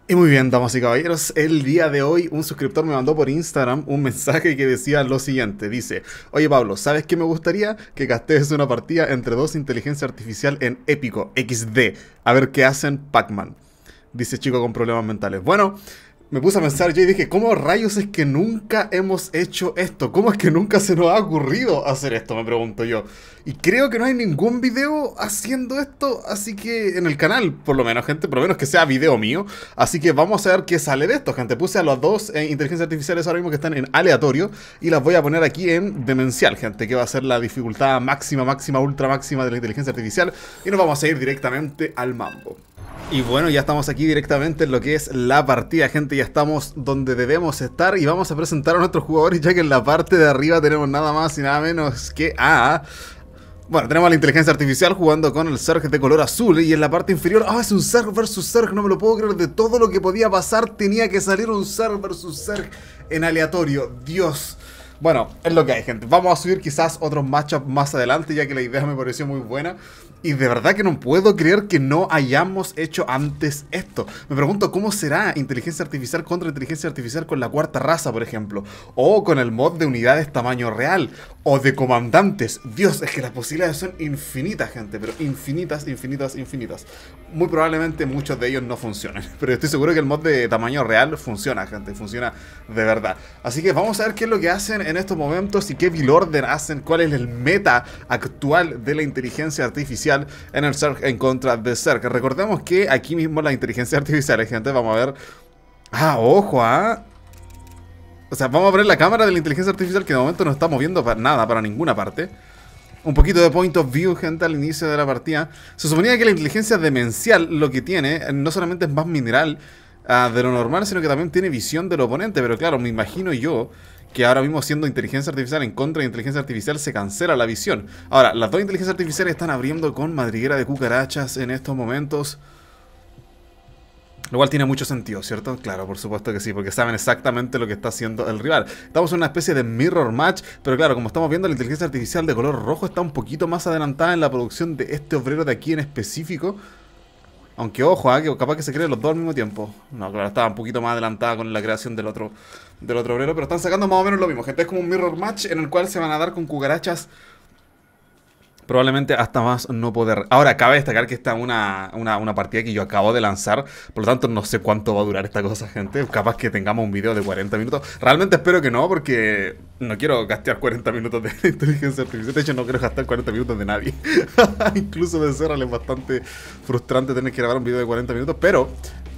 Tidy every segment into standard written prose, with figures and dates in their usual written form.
Y muy bien, damas y caballeros, el día de hoy un suscriptor me mandó por Instagram un mensaje que decía lo siguiente, dice: oye Pablo, ¿sabes qué me gustaría? Que gastes una partida entre dos inteligencia artificial en épico, XD, a ver qué hacen Pac-Man. Dice chico con problemas mentales. Bueno, me puse a pensar yo y dije, ¿cómo rayos es que nunca hemos hecho esto? ¿Cómo es que nunca se nos ha ocurrido hacer esto? Me pregunto yo. Y creo que no hay ningún video haciendo esto, así que en el canal, por lo menos, gente, por lo menos que sea video mío. Así que vamos a ver qué sale de esto, gente. Puse a las dos inteligencias artificiales ahora mismo que están en aleatorio y las voy a poner aquí en demencial, gente, que va a ser la dificultad máxima, máxima, ultra máxima de la inteligencia artificial. Y nos vamos a ir directamente al mambo. Y bueno, ya estamos aquí directamente en lo que es la partida, gente. Ya estamos donde debemos estar y vamos a presentar a nuestros jugadores, ya que en la parte de arriba tenemos nada más y nada menos que bueno, tenemos a la inteligencia artificial jugando con el Zerg de color azul. Y en la parte inferior, es un Zerg versus Zerg, no me lo puedo creer. De todo lo que podía pasar tenía que salir un Zerg versus Zerg en aleatorio. Dios. Bueno, es lo que hay, gente. Vamos a subir quizás otros matchups más adelante, ya que la idea me pareció muy buena. Y de verdad que no puedo creer que no hayamos hecho antes esto. Me pregunto cómo será inteligencia artificial contra inteligencia artificial con la cuarta raza, por ejemplo. O con el mod de unidades tamaño real. O de comandantes. Dios, es que las posibilidades son infinitas, gente. Pero infinitas, infinitas, infinitas. Muy probablemente muchos de ellos no funcionen. Pero estoy seguro que el mod de tamaño real funciona, gente. Funciona de verdad. Así que vamos a ver qué es lo que hacen en estos momentos y qué build order hacen. Cuál es el meta actual de la inteligencia artificial en el Zerg en contra de Zerg. Recordemos que aquí mismo la inteligencia artificial, gente, vamos a ver. Ojo, o sea, vamos a ver la cámara de la inteligencia artificial que de momento no está moviendo para nada, para ninguna parte. Un poquito de point of view, gente, al inicio de la partida. Se suponía que la inteligencia demencial lo que tiene no solamente es más mineral de lo normal, sino que también tiene visión del oponente. Pero claro, me imagino yo que ahora mismo, siendo inteligencia artificial en contra de inteligencia artificial, se cancela la visión. Ahora, las dos inteligencias artificiales están abriendo con madriguera de cucarachas en estos momentos, lo cual tiene mucho sentido, ¿cierto? Claro, por supuesto que sí, porque saben exactamente lo que está haciendo el rival. Estamos en una especie de mirror match, pero claro, como estamos viendo, la inteligencia artificial de color rojo está un poquito más adelantada en la producción de este obrero de aquí en específico. Aunque ojo, que capaz que se creen los dos al mismo tiempo. No, claro, estaba un poquito más adelantada con la creación del otro obrero. Pero están sacando más o menos lo mismo, gente. Es como un mirror match en el cual se van a dar con cucarachas probablemente hasta más no poder. Ahora, cabe destacar que esta es una partida que yo acabo de lanzar. Por lo tanto, no sé cuánto va a durar esta cosa, gente. Capaz que tengamos un video de 40 minutos. Realmente espero que no, porque no quiero gastar 40 minutos de inteligencia artificial. De hecho, no quiero gastar 40 minutos de nadie. Incluso de Serral es bastante frustrante tener que grabar un video de 40 minutos. Pero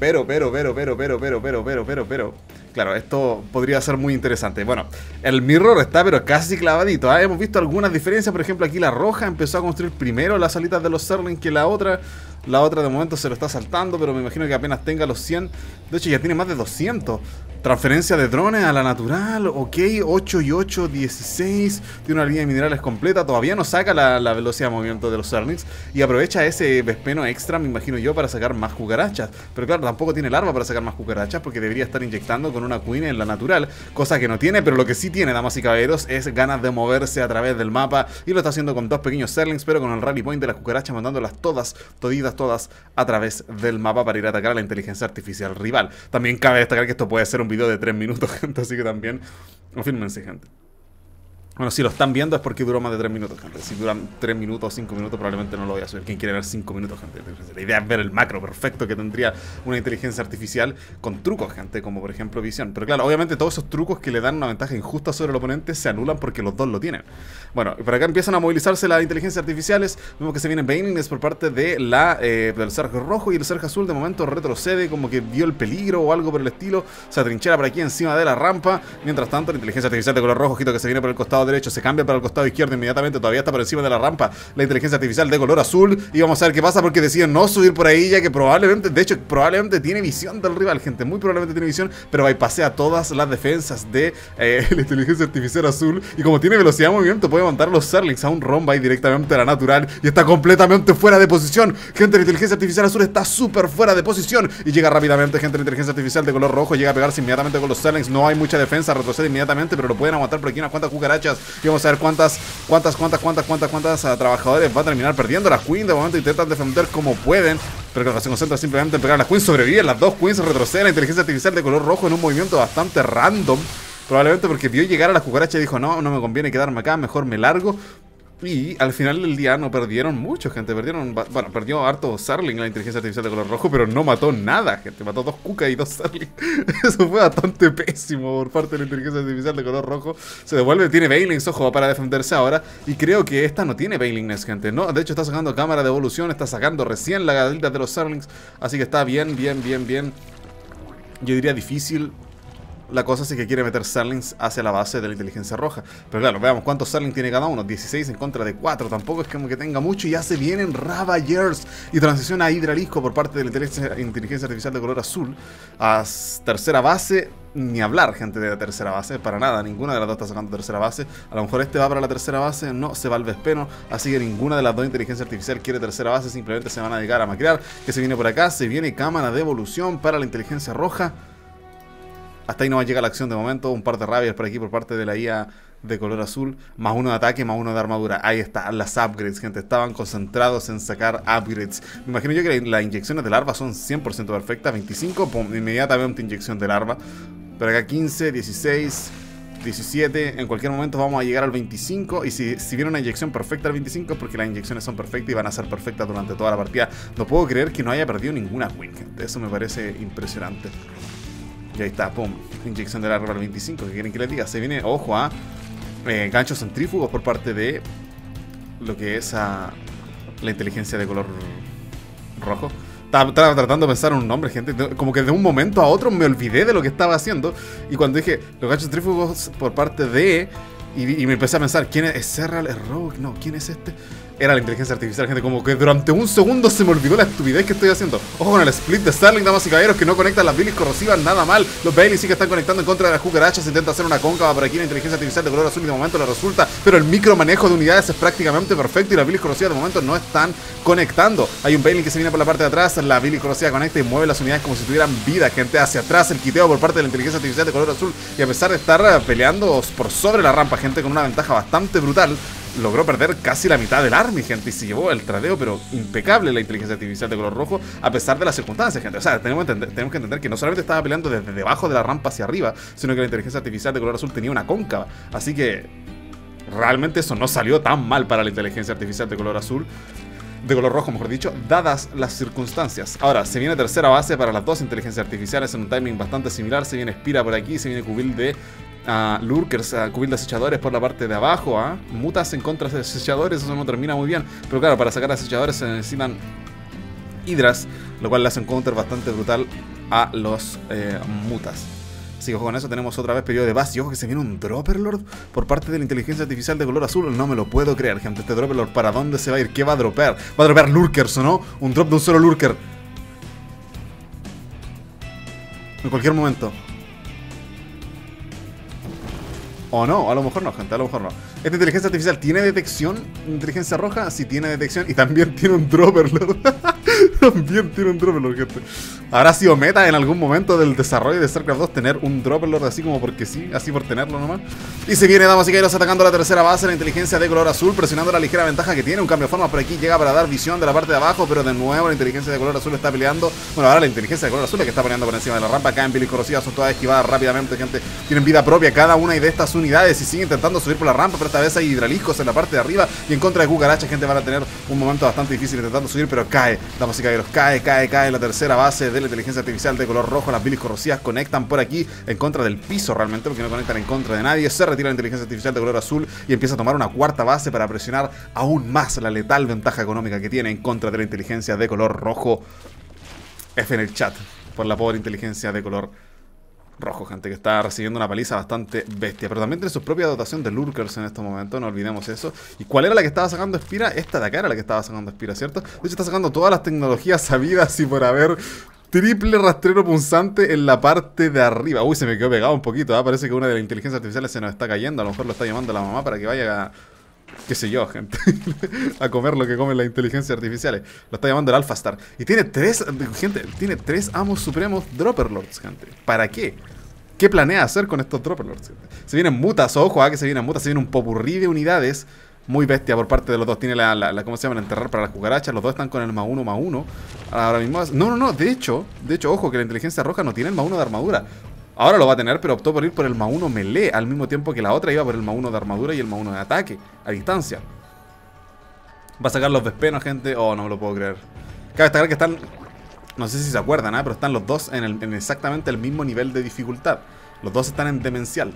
claro, esto podría ser muy interesante. Bueno, el mirror está pero casi clavadito, Hemos visto algunas diferencias. Por ejemplo, aquí la roja empezó a construir primero las alitas de los Zerling que la otra. La otra de momento se lo está saltando, pero me imagino que apenas tenga los 100. De hecho, ya tiene más de 200. Transferencia de drones a la natural. Ok, 8 y 8, 16. Tiene una línea de minerales completa. Todavía no saca la velocidad de movimiento de los Zerlings. Y aprovecha ese vespeno extra, me imagino yo, para sacar más cucarachas. Pero claro, tampoco tiene larva para sacar más cucarachas, porque debería estar inyectando con una queen en la natural. Cosa que no tiene, pero lo que sí tiene, damas y caballeros, es ganas de moverse a través del mapa. Y lo está haciendo con dos pequeños Zerlings, pero con el rally point de las cucarachas, mandándolas todas a través del mapa para ir a atacar a la inteligencia artificial rival. También cabe destacar que esto puede ser un video de 3 minutos, gente, así que también confírmense, gente. Bueno, si lo están viendo es porque duró más de 3 minutos, gente. Si duran 3 minutos o 5 minutos probablemente no lo voy a subir. ¿Quién quiere ver 5 minutos, gente? La idea es ver el macro perfecto que tendría una inteligencia artificial con trucos, gente, como por ejemplo visión. Pero claro, obviamente todos esos trucos que le dan una ventaja injusta sobre el oponente se anulan porque los dos lo tienen. Bueno, y por acá empiezan a movilizarse las inteligencias artificiales. Vemos que se vienen Banelings por parte de del Zerg rojo, y el Zerg azul de momento retrocede, como que vio el peligro o algo por el estilo. Se atrinchera por aquí encima de la rampa. Mientras tanto, la inteligencia artificial de color rojo, ojito, que se viene por el costado derecho, se cambia para el costado izquierdo inmediatamente. Todavía está por encima de la rampa la inteligencia artificial de color azul. Y vamos a ver qué pasa, porque deciden no subir por ahí, ya que probablemente, de hecho, probablemente tiene visión del rival, gente. Muy probablemente tiene visión, pero bypassea todas las defensas de la inteligencia artificial azul. Y como tiene velocidad de movimiento, puede montar los Zerlings a un romba y directamente a la natural. Y está completamente fuera de posición. Gente, la inteligencia artificial azul está súper fuera de posición. Y llega rápidamente, gente, la inteligencia artificial de color rojo. Llega a pegarse inmediatamente con los Zerlings. No hay mucha defensa, retrocede inmediatamente, pero lo pueden aguantar por aquí unas cuantas cucarachas. cucarachas. Y vamos a ver cuántas trabajadores va a terminar perdiendo. Las Queens de momento intentan defender como pueden, pero que se concentra simplemente en pegar a las Queens. Sobreviven las dos Queens, retrocede la inteligencia artificial de color rojo en un movimiento bastante random. Probablemente porque vio llegar a las cucarachas y dijo, no, no me conviene quedarme acá, mejor me largo. Y al final del día no perdieron mucho, gente. Bueno, perdió harto Zerling, la inteligencia artificial de color rojo, pero no mató nada, gente. Mató 2 Kuka y 2 Zerling. Eso fue bastante pésimo por parte de la inteligencia artificial de color rojo. Se devuelve, tiene Banelings, ojo, para defenderse ahora. Y creo que esta no tiene Banelings, gente. No, de hecho está sacando cámara de evolución, está sacando recién la gadita de los Zerlings. Así que está bien. Yo diría difícil la cosa es que quiere meter Zerlings hacia la base de la inteligencia roja. Pero claro, veamos cuántos Zerlings tiene cada uno. 16 en contra de 4. Tampoco es como que tenga mucho. Y ya se vienen Ravagers. Y transición a Hydralisco por parte de la inteligencia artificial de color azul. A tercera base. Ni hablar, gente, de la tercera base. Para nada. Ninguna de las dos está sacando tercera base. A lo mejor este va para la tercera base. No, se va al Vespeno. Así que ninguna de las dos inteligencias artificial quiere tercera base. Simplemente se van a dedicar a macrear. Que se viene por acá. Se viene cámara de evolución para la inteligencia roja. Hasta ahí no va a llegar la acción de momento. Un par de rabias por aquí por parte de la IA de color azul. Más 1 de ataque, más 1 de armadura. Ahí están las upgrades, gente. Estaban concentrados en sacar upgrades. Me imagino yo que las inyecciones de larva son 100% perfectas. 25, pum, inmediatamente inyección de larva. Pero acá 15, 16, 17. En cualquier momento vamos a llegar al 25. Y si viene una inyección perfecta al 25 es porque las inyecciones son perfectas y van a ser perfectas durante toda la partida. No puedo creer que no haya perdido ninguna win, gente. Eso me parece impresionante. Y ahí está, pum, inyección de larva al 25. ¿Qué quieren que les diga? Se viene, ojo, a ganchos centrífugos por parte de lo que es la inteligencia de color rojo. Estaba tratando de pensar un nombre, gente. Como que de un momento a otro me olvidé de lo que estaba haciendo. Y cuando dije los ganchos centrífugos por parte de... Y me empecé a pensar, ¿quién es? ¿Es Serral? ¿Es Rogue? No, ¿quién es este? Era la inteligencia artificial, gente. Como que durante un segundo se me olvidó la estupidez que estoy haciendo. Ojo con el split de Zerling, damas y caballeros, que no conectan las bilis corrosivas, nada mal. Los Bailey sí que están conectando en contra de las cucarachas. Intenta hacer una cóncava por aquí la inteligencia artificial de color azul y de momento le resulta. Pero el micromanejo de unidades es prácticamente perfecto y las bilis corrosivas de momento no están conectando. Hay un Bailey que se viene por la parte de atrás. La bilis corrosiva conecta y mueve las unidades como si tuvieran vida, gente. Hacia atrás el quiteo por parte de la inteligencia artificial de color azul. Y a pesar de estar peleando por sobre la rampa, gente, con una ventaja bastante brutal, logró perder casi la mitad del army, gente, y se llevó el tradeo, pero impecable la inteligencia artificial de color rojo, a pesar de las circunstancias, gente. O sea, tenemos que entender que no solamente estaba peleando desde debajo de la rampa hacia arriba, sino que la inteligencia artificial de color azul tenía una cóncava. Así que realmente eso no salió tan mal para la inteligencia artificial de color azul. De color rojo, mejor dicho, dadas las circunstancias. Ahora, se viene tercera base para las dos inteligencias artificiales en un timing bastante similar. Se viene Spira por aquí, se viene Cubil de Lurkers, Cubil de acechadores por la parte de abajo. Mutas en contra de acechadores, eso no termina muy bien. Pero claro, para sacar acechadores se necesitan hidras, lo cual le hace un counter bastante brutal a los mutas. Así que ojo con eso, tenemos otra vez periodo de base. Y ojo que se viene un Dropperlord por parte de la inteligencia artificial de color azul. No me lo puedo creer, gente. Este Dropperlord, ¿para dónde se va a ir? ¿Qué va a dropear? ¿Va a dropear Lurkers o no? Un drop de un solo Lurker. En cualquier momento. O no, a lo mejor no, gente, a lo mejor no. Esta inteligencia artificial tiene detección. Inteligencia roja, sí tiene detección. Y también tiene un Dropperlord. También tiene un Dropperlord, gente. Habrá sido meta en algún momento del desarrollo de StarCraft 2 tener un Dropperlord así como porque sí, así por tenerlo nomás. Y se viene, damas y caballeros, atacando la tercera base, la inteligencia de color azul, presionando la ligera ventaja que tiene. Un cambio de forma por aquí, llega para dar visión de la parte de abajo, pero de nuevo la inteligencia de color azul está peleando. Bueno, ahora la inteligencia de color azul es que está peleando por encima de la rampa. Acá en bilis corrosivas son todas esquivadas rápidamente, gente. Tienen vida propia cada una de estas unidades y siguen intentando subir por la rampa, pero esta vez hay hidraliscos en la parte de arriba y en contra de cucarachas, gente. Van a tener un momento bastante difícil intentando subir, pero cae, damas y caballeros, cae la tercera base de la inteligencia artificial de color rojo. Las bilis corrosivas conectan por aquí en contra del piso realmente, porque no conectan en contra de nadie. Se retira la inteligencia artificial de color azul y empieza a tomar una cuarta base para presionar aún más la letal ventaja económica que tiene en contra de la inteligencia de color rojo. F en el chat por la pobre inteligencia de color rojo, gente, que está recibiendo una paliza bastante bestia. Pero también tiene su propia dotación de Lurkers en este momento, no olvidemos eso. ¿Y cuál era la que estaba sacando Spira? Esta de acá era la que estaba sacando Spira, ¿cierto? De hecho está sacando todas las tecnologías sabidas y por haber. Triple rastrero punzante en la parte de arriba. Uy, se me quedó pegado un poquito, Parece que una de las inteligencias artificiales se nos está cayendo. A lo mejor lo está llamando la mamá para que vaya a... qué sé yo, gente. A comer lo que comen las inteligencias artificiales. Lo está llamando el Alpha Star. Y tiene tres, gente, tiene 3 amos supremos Dropperlords, gente. ¿Para qué? qué planea hacer con estos Dropperlords. Se vienen mutas, ojo, que se vienen mutas, se viene un popurrí de unidades muy bestia por parte de los dos. Tiene ¿cómo se llama? El enterrar para las cucarachas. Los dos están con el +1/+1. Ahora mismo. No. De hecho, ojo, que la inteligencia roja no tiene el +1 de armadura. Ahora lo va a tener, pero optó por ir por el +1 melee, al mismo tiempo que la otra iba por el +1 de armadura y el +1 de ataque, a distancia. Va a sacar los Vespenos, gente. Oh, no me lo puedo creer. Cabe destacar que están, no sé si se acuerdan, pero están los dos en exactamente el mismo nivel de dificultad. Los dos están en demencial.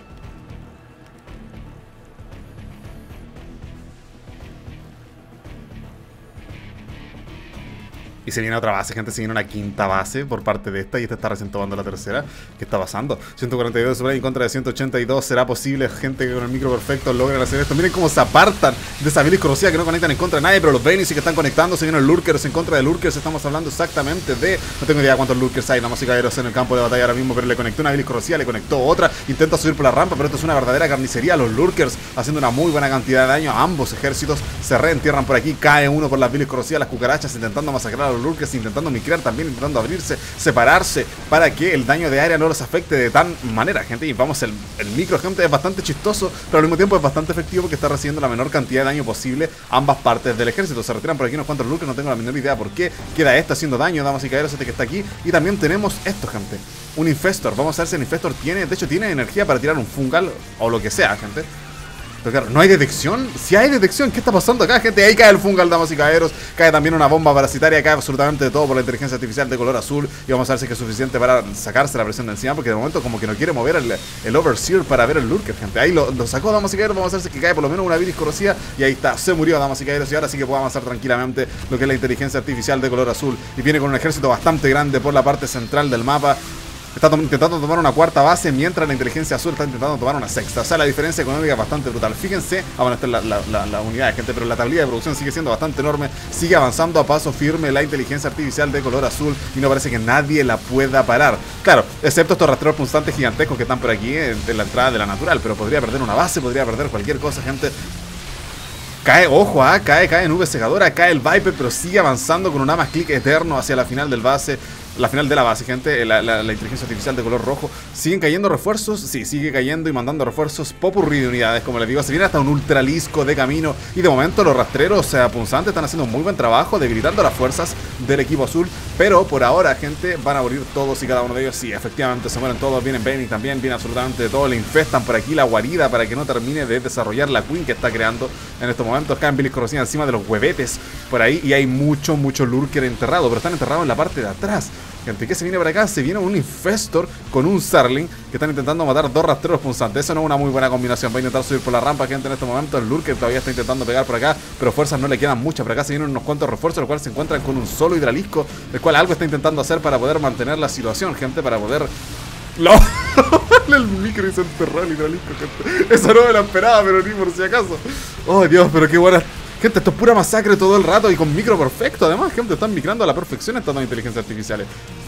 Y se viene otra base, gente, se viene una quinta base por parte de esta. Y esta está recién tomando la tercera. ¿Qué está pasando? 142 de supply en contra de 182. ¿Será posible, gente, que con el micro perfecto logren hacer esto? Miren cómo se apartan de esa bilis corrosiva que no conectan en contra de nadie. Pero los Vayne sí que están conectando. Se vienen Lurkers en contra de Lurkers. Estamos hablando exactamente de... No tengo idea cuántos Lurkers hay, damas y caballeros, en el campo de batalla ahora mismo. Pero le conectó una bilis corrosiva, le conectó otra. Intenta subir por la rampa, pero esto es una verdadera carnicería. Los Lurkers haciendo una muy buena cantidad de daño. Ambos ejércitos se reentierran por aquí. Cae uno por las bilis corrosivas, las cucarachas intentando masacrar a los Lurkers, intentando micrar también, intentando abrirse, separarse para que el daño de área no los afecte de tan manera, gente. Y vamos, el micro, gente, es bastante chistoso, pero al mismo tiempo es bastante efectivo porque está recibiendo la menor cantidad de daño posible ambas partes del ejército. Se retiran por aquí unos cuantos Lurkers, no tengo la menor idea por qué. Queda este haciendo daño, damas y caballeros, este que está aquí. Y también tenemos esto, gente, un Infestor. Vamos a ver si el Infestor tiene, de hecho tiene energía para tirar un Fungal o lo que sea, gente. Pero claro, ¿no hay detección? Si hay detección, ¿qué está pasando acá, gente? Ahí cae el Fungal, damas y caballeros. Cae también una bomba parasitaria. Cae absolutamente de todo por la inteligencia artificial de color azul. Y vamos a ver si es suficiente para sacarse la presión de encima. Porque de momento como que no quiere mover el Overseer para ver el Lurker, gente. Ahí lo sacó, damas y caballeros. Vamos a ver si cae por lo menos una bilis corrosiva. Y ahí está, se murió, damas y caballeros. Y ahora sí que puede avanzar tranquilamente lo que es la inteligencia artificial de color azul. Y viene con un ejército bastante grande por la parte central del mapa. Está intentando tomar una cuarta base, mientras la inteligencia azul está intentando tomar una sexta. O sea, la diferencia económica es bastante brutal. Fíjense, bueno, esta es la unidad de gente, pero la tablilla de producción sigue siendo bastante enorme. Sigue avanzando a paso firme la inteligencia artificial de color azul y no parece que nadie la pueda parar. Claro, excepto estos rastreros punzantes gigantescos que están por aquí en la entrada de la natural, pero podría perder una base, podría perder cualquier cosa, gente. Cae, ojo, cae nube secadora, cae el Viper, pero sigue avanzando con un Amas Click eterno hacia la final del base. La final de la base, gente, la inteligencia artificial de color rojo. ¿Siguen cayendo refuerzos? Sí, sigue cayendo y mandando refuerzos. Popurrí de unidades, como les digo. Se viene hasta un ultralisco de camino. Y de momento los rastreros punzantes están haciendo un muy buen trabajo, debilitando las fuerzas del equipo azul. Pero por ahora, gente, van a morir todos y cada uno de ellos. Sí, efectivamente se mueren todos. Vienen Bane también, viene absolutamente de todo. Le infestan por aquí la guarida para que no termine de desarrollar la Queen que está creando en estos momentos. Caen bilis corrosivas encima de los huevetes por ahí. Y hay mucho Lurker enterrado, pero están enterrados en la parte de atrás. Gente, ¿qué se viene por acá? Se viene un Infestor con un Sarling que están intentando matar dos rastreros punzantes. Eso no es una muy buena combinación. Va a intentar subir por la rampa, gente, en este momento. El Lurker todavía está intentando pegar por acá, pero fuerzas no le quedan muchas. Por acá se vienen unos cuantos refuerzos, los cuales se encuentran con un solo hidralisco, el cual algo está intentando hacer para poder mantener la situación, gente, para poder... ¡No! El micro y se enterró el hidralisco, gente. Eso no me lo esperaba, pero ni por si acaso. ¡Oh, Dios! Pero qué buena... Gente, esto es pura masacre todo el rato y con micro perfecto. Además, gente, están micrando a la perfección estas dos inteligencias artificiales.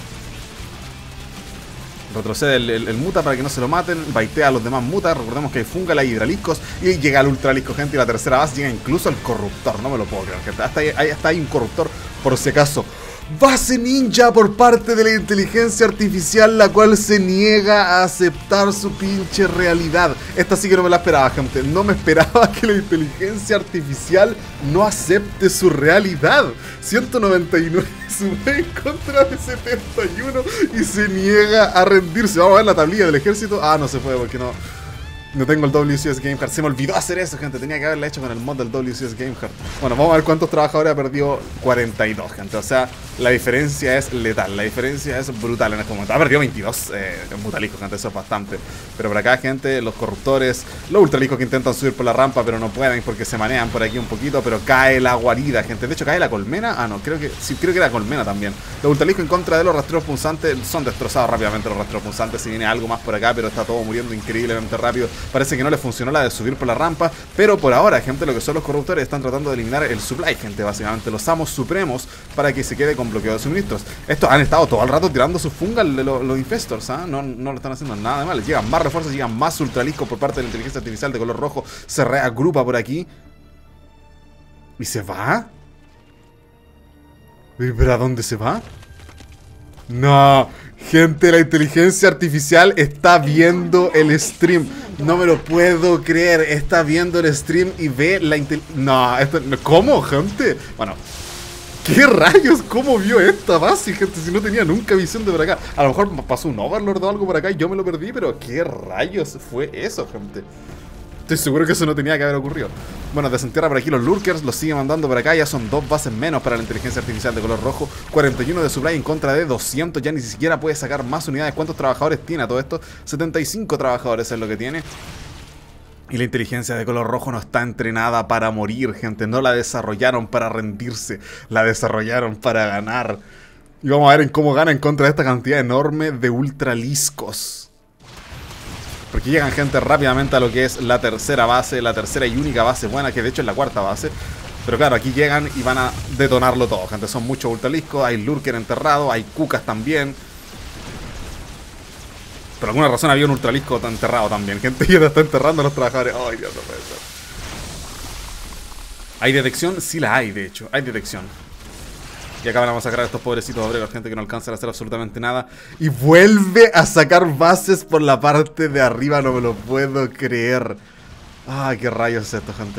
Retrocede el muta para que no se lo maten. Baitea a los demás mutas. Recordemos que hay Fungal, hay hidraliscos. Y llega el ultralisco, gente. Y la tercera base llega incluso el corruptor. No me lo puedo creer, gente. Hasta hay un corruptor, por si acaso. Base ninja por parte de la inteligencia artificial, la cual se niega a aceptar su pinche realidad. Esta sí que no me la esperaba, gente. No me esperaba que la inteligencia artificial no acepte su realidad. 199 sube en contra de 71 y se niega a rendirse. Vamos a ver la tablilla del ejército. Ah, no se puede porque no tengo el WCS Gamecard. Se me olvidó hacer eso, gente. Tenía que haberla hecho con el mod del WCS Gamecard. Bueno, vamos a ver cuántos trabajadores ha perdido. 42, gente. O sea, la diferencia es letal. La diferencia es brutal en este momento. Ha perdido 22 mutaliscos, gente. Eso es bastante. Pero por acá, gente, los corruptores, los ultraliscos que intentan subir por la rampa, pero no pueden porque se manean por aquí un poquito. Pero cae la guarida, gente. De hecho, cae la colmena. Ah, no, creo que era colmena también. Los ultraliscos en contra de los rastreros punzantes son destrozados rápidamente. Los rastreros punzantes. Si viene algo más por acá, pero está todo muriendo increíblemente rápido. Parece que no le funcionó la de subir por la rampa. Pero por ahora, gente, lo que son los corruptores están tratando de eliminar el supply, gente. Básicamente los amos supremos para que se quede con bloqueo de suministros. Estos han estado todo el rato tirando su fungal de los infestors, ¿eh? No lo están haciendo nada de mal. Llegan más refuerzos, llegan más ultraliscos por parte de la inteligencia artificial de color rojo. Se reagrupa por aquí y se va. ¿Pero a dónde se va? No, Gente, la inteligencia artificial está viendo el stream. No me lo puedo creer. Está viendo el stream y ve la inteligencia... No, esto... ¿Cómo, gente? Bueno, ¿qué rayos? ¿Cómo vio esta base, gente? Si no tenía nunca visión de por acá. A lo mejor pasó un Overlord o algo por acá y yo me lo perdí, pero ¿qué rayos fue eso, gente? Estoy seguro que eso no tenía que haber ocurrido. Bueno, desentierra por aquí los Lurkers, los sigue mandando por acá. Ya son 2 bases menos para la inteligencia artificial de color rojo. 41 de supply en contra de 200. Ya ni siquiera puede sacar más unidades. ¿Cuántos trabajadores tiene a todo esto? 75 trabajadores es lo que tiene. Y la inteligencia de color rojo no está entrenada para morir, gente. No la desarrollaron para rendirse. La desarrollaron para ganar. Y vamos a ver en cómo gana en contra de esta cantidad enorme de ultraliscos. Porque llegan, gente, rápidamente a lo que es la tercera base, la tercera y única base buena, que de hecho es la cuarta base. Pero claro, aquí llegan y van a detonarlo todo, gente. Son muchos ultraliscos, hay Lurker enterrado, hay Cucas también. Por alguna razón había un ultralisco enterrado también, gente, y está enterrando a los trabajadores. Ay, Dios, no puede ser. ¿Hay detección? Sí la hay, de hecho, hay detección. Y acá van a masacrar a estos pobrecitos obreros, gente que no alcanzan a hacer absolutamente nada. Y vuelve a sacar bases por la parte de arriba, no me lo puedo creer. Ay, qué rayos es esto, gente.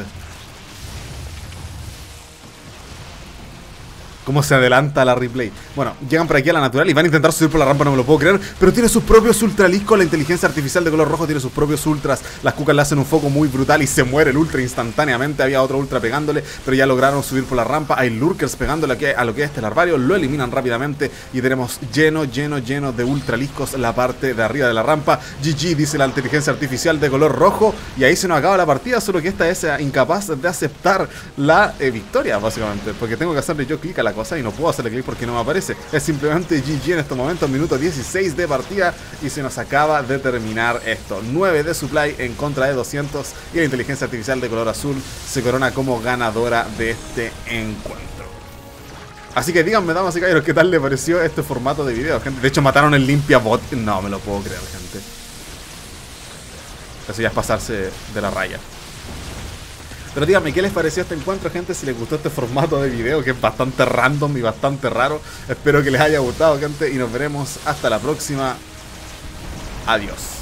Cómo se adelanta la replay. Bueno, llegan por aquí a la natural y van a intentar subir por la rampa, no me lo puedo creer. Pero tiene sus propios ultraliscos. La inteligencia artificial de color rojo tiene sus propios ultras. Las Cucas le hacen un foco muy brutal y se muere el ultra instantáneamente. Había otro ultra pegándole, pero ya lograron subir por la rampa. Hay Lurkers pegándole a lo que es este larvario. Lo eliminan rápidamente y tenemos lleno de ultraliscos la parte de arriba de la rampa. GG, dice la inteligencia artificial de color rojo. Y ahí se nos acaba la partida, solo que esta es incapaz de aceptar la victoria, básicamente. Porque tengo que hacerle yo clic a la cosa y no puedo hacerle clic porque no me aparece. Es simplemente GG en estos momentos, minuto 16 de partida y se nos acaba de terminar esto. 9 de supply en contra de 200 y la inteligencia artificial de color azul se corona como ganadora de este encuentro. Así que díganme, damas y caballeros, ¿qué tal le pareció este formato de video, gente? De hecho mataron el limpia bot. No me lo puedo creer, gente. Eso ya es pasarse de la raya. Pero díganme, ¿qué les pareció este encuentro, gente? Si les gustó este formato de video, que es bastante random y bastante raro. Espero que les haya gustado, gente, y nos veremos hasta la próxima. Adiós.